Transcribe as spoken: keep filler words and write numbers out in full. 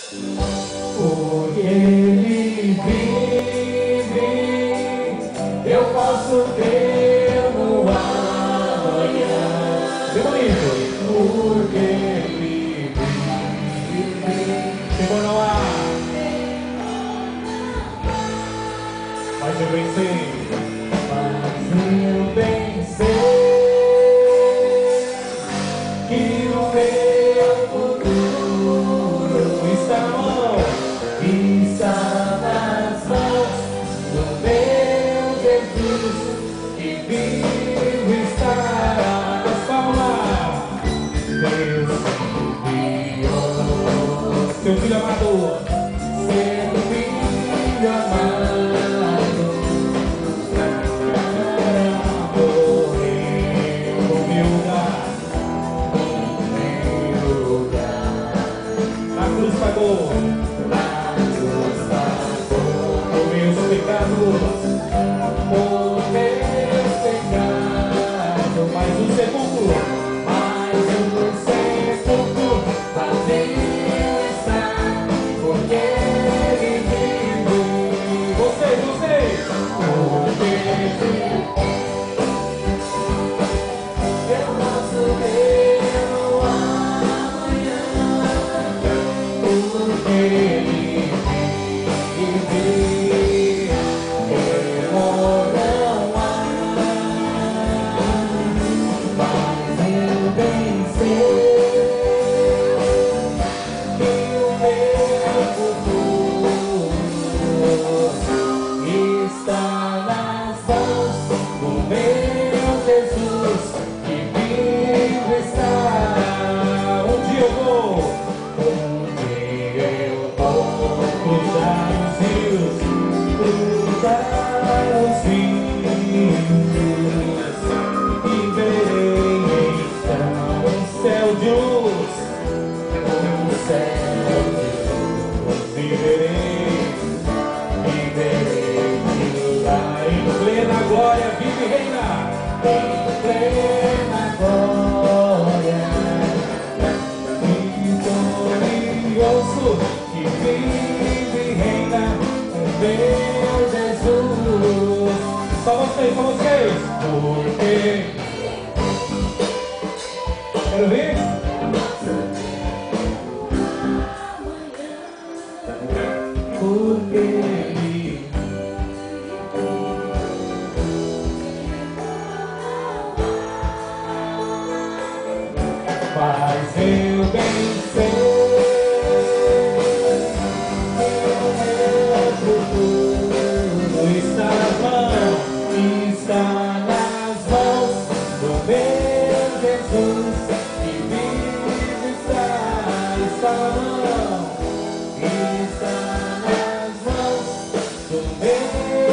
Porque Ele vive, eu posso ter no amanhã. Que bonito! Porque Ele vive, chegou no ar. Mas eu venci, mas eu venci. Que o meu futuro está na mão, está nas mãos do meu Jesus, que vivo estará. As palmas, Deus enviou seu filho amado, seu filho amado, para morrer no meu lugar. A cruz pagou, a cruz pagou por meus pecados, por meus pecados. Mais um sepulcro, mais um sepulcro vazio está, porque Ele vive. Vocês, vocês, porque Ele vive. Eu posso ver no amanhã, porque Ele vive, temor não há. Mas eu vencer, que o meu futuro está nas mãos do meu Jesus, que vivo está. Um dia eu vou, um dia eu vou cruzar os rios, cruzar os rios, e verei então um céu de luz, um céu de luz, e verei, e verei que lá em plena glória vive e reina, em plena glória, vitorioso, que vive e reina, o meu Jesus. Só vocês, só vocês, porque quero ver. Porque Ele faz eu vencer, meu futuro está nas mãos, está nas mãos do meu Jesus, que vive está, está na mão, está nas mãos do meu